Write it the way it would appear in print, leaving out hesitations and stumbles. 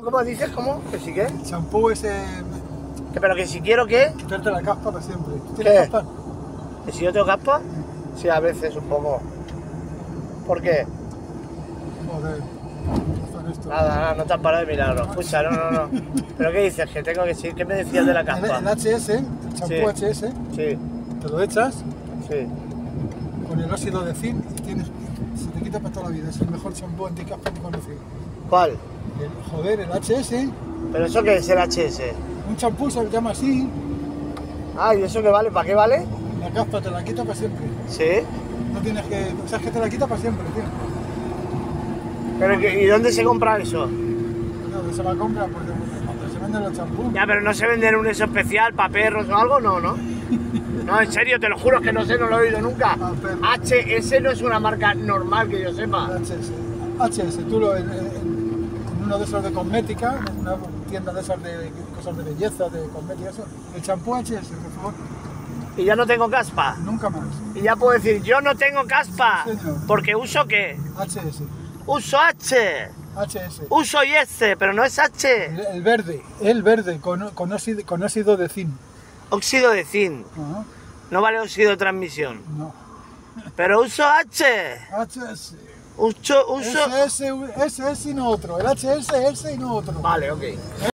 ¿Cómo dices? ¿Cómo? ¿Que si qué? El champú ese... ¿Pero que si quiero qué? Quitarte la caspa para siempre. ¿Tú ¿Qué? tienes caspa? ¿Que si yo tengo caspa? Sí, a veces un poco. ¿Por qué? Joder. ¿Qué son esto? Nada, no te han parado de mirarlo. Escucha, no. ¿Pero qué dices? ¿Que tengo que sí? ¿Qué me decías de la caspa? El HS, el champú HS, Sí, te lo echas sí. con el óxido de zinc y se te quita para toda la vida. Es el mejor champú anticaspa que he conocido. ¿Cuál? Joder, el HS, ¿Pero eso qué es el HS? un champú se llama así, Ah, ¿y eso qué vale? ¿Para qué vale? la caspa te la quita para siempre. Sí. No tienes que... O sea, es que te la quita para siempre, tío. ¿Pero ¿y dónde se compra eso? No, se la compra porque cuando se venden los champús. Ya, pero no se vende un eso especial para perros o algo, no. No, en serio, te lo juro que no sé, no lo he oído nunca. HS no es una marca normal que yo sepa. HS, tú en uno de esos de cosmética, en una tienda de esas de cosas de belleza, de cosmética, eso, el champú HS, por favor, Y ya no tengo caspa. nunca más. Y ya puedo decir, yo no tengo caspa. Sí, señor. Porque uso qué? HS, Uso H. HS. Uso y S, pero no es H. El verde, con óxido de zinc. Óxido de zinc. Ajá, No vale óxido de transmisión. no. Pero uso H. HS. Uso... SS y no otro. El HS, ese y no otro. Vale, ok.